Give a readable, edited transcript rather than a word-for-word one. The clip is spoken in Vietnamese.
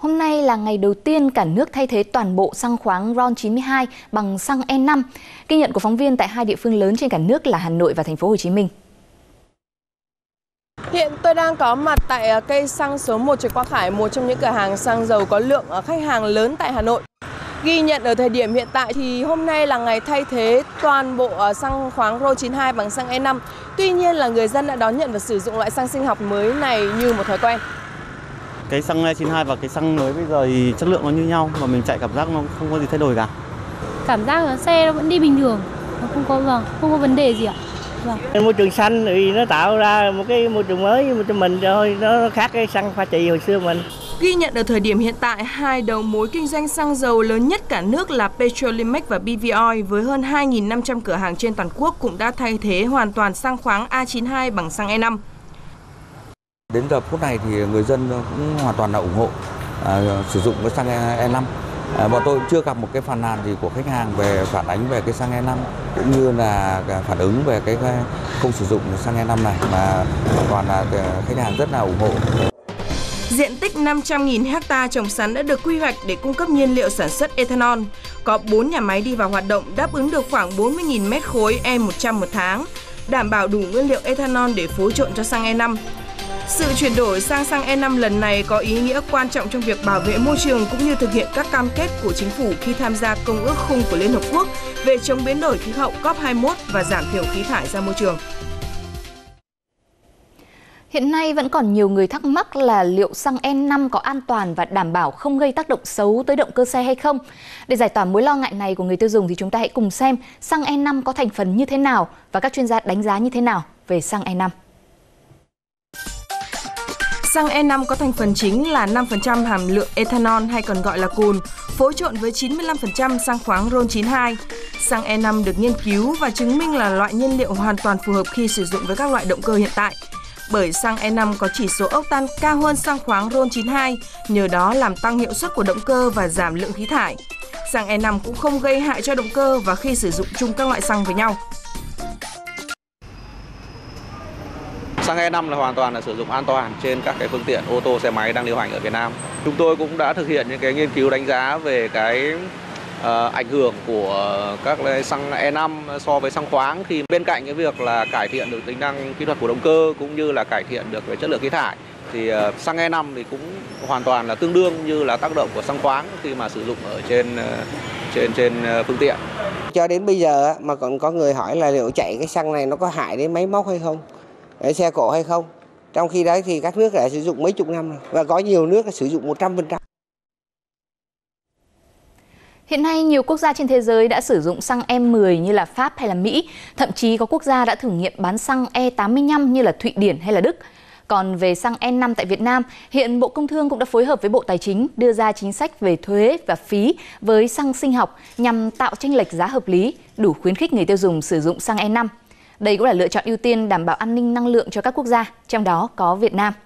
Hôm nay là ngày đầu tiên cả nước thay thế toàn bộ xăng khoáng RON92 bằng xăng E5. Ghi nhận của phóng viên tại hai địa phương lớn trên cả nước là Hà Nội và Thành phố Hồ Chí Minh. Hiện tôi đang có mặt tại cây xăng số 1 Trần Quang Khải, một trong những cửa hàng xăng dầu có lượng khách hàng lớn tại Hà Nội. Ghi nhận ở thời điểm hiện tại thì hôm nay là ngày thay thế toàn bộ xăng khoáng RON92 bằng xăng E5. Tuy nhiên là người dân đã đón nhận và sử dụng loại xăng sinh học mới này như một thói quen. Cái xăng E92 và cái xăng mới bây giờ thì chất lượng nó như nhau, mà mình chạy cảm giác nó không có gì thay đổi cả. Cảm giác là xe nó vẫn đi bình thường, nó không có vấn đề gì ạ. Môi trường xanh thì nó tạo ra một cái môi trường mới cho mình thôi, nó khác cái xăng pha trì hồi xưa mình. Ghi nhận ở thời điểm hiện tại, hai đầu mối kinh doanh xăng dầu lớn nhất cả nước là Petrolimex và BV Oil với hơn 2.500 cửa hàng trên toàn quốc cũng đã thay thế hoàn toàn xăng khoáng A92 bằng xăng E5. Đến giờ phút này thì người dân cũng hoàn toàn là ủng hộ sử dụng cái xăng E5. Bọn tôi chưa gặp một cái phàn nàn gì của khách hàng về phản ánh về cái xăng E5 cũng như là phản ứng về cái không sử dụng xăng E5 này, mà hoàn toàn là khách hàng rất là ủng hộ. Diện tích 500.000 ha trồng sắn đã được quy hoạch để cung cấp nhiên liệu sản xuất ethanol. Có 4 nhà máy đi vào hoạt động đáp ứng được khoảng 40.000 mét khối E100 một tháng, đảm bảo đủ nguyên liệu ethanol để phối trộn cho xăng E5. Sự chuyển đổi sang xăng E5 lần này có ý nghĩa quan trọng trong việc bảo vệ môi trường cũng như thực hiện các cam kết của chính phủ khi tham gia Công ước Khung của Liên Hợp Quốc về chống biến đổi khí hậu COP21 và giảm thiểu khí thải ra môi trường. Hiện nay vẫn còn nhiều người thắc mắc là liệu xăng E5 có an toàn và đảm bảo không gây tác động xấu tới động cơ xe hay không? Để giải tỏa mối lo ngại này của người tiêu dùng thì chúng ta hãy cùng xem xăng E5 có thành phần như thế nào và các chuyên gia đánh giá như thế nào về xăng E5. Xăng E5 có thành phần chính là 5% hàm lượng ethanol hay còn gọi là cồn, phối trộn với 95% xăng khoáng RON92. Xăng E5 được nghiên cứu và chứng minh là loại nhiên liệu hoàn toàn phù hợp khi sử dụng với các loại động cơ hiện tại. Bởi xăng E5 có chỉ số octan cao hơn xăng khoáng RON92, nhờ đó làm tăng hiệu suất của động cơ và giảm lượng khí thải. Xăng E5 cũng không gây hại cho động cơ và khi sử dụng chung các loại xăng với nhau. Xăng E5 là hoàn toàn là sử dụng an toàn trên các cái phương tiện ô tô, xe máy đang lưu hành ở Việt Nam. Chúng tôi cũng đã thực hiện những cái nghiên cứu đánh giá về cái ảnh hưởng của các xăng E5 so với xăng khoáng, khi bên cạnh cái việc là cải thiện được tính năng kỹ thuật của động cơ cũng như là cải thiện được về chất lượng khí thải, thì xăng E5 thì cũng hoàn toàn là tương đương như là tác động của xăng khoáng khi mà sử dụng ở trên phương tiện. Cho đến bây giờ mà còn có người hỏi là liệu chạy cái xăng này nó có hại đến máy móc hay không, để xe cộ hay không. Trong khi đấy thì các nước đã sử dụng mấy chục năm rồi, và có nhiều nước đã sử dụng 100%. Hiện nay, nhiều quốc gia trên thế giới đã sử dụng xăng E10 như là Pháp hay là Mỹ. Thậm chí có quốc gia đã thử nghiệm bán xăng E85 như là Thụy Điển hay là Đức. Còn về xăng E5 tại Việt Nam, hiện Bộ Công Thương cũng đã phối hợp với Bộ Tài chính đưa ra chính sách về thuế và phí với xăng sinh học nhằm tạo chênh lệch giá hợp lý, đủ khuyến khích người tiêu dùng sử dụng xăng E5. Đây cũng là lựa chọn ưu tiên đảm bảo an ninh năng lượng cho các quốc gia, trong đó có Việt Nam.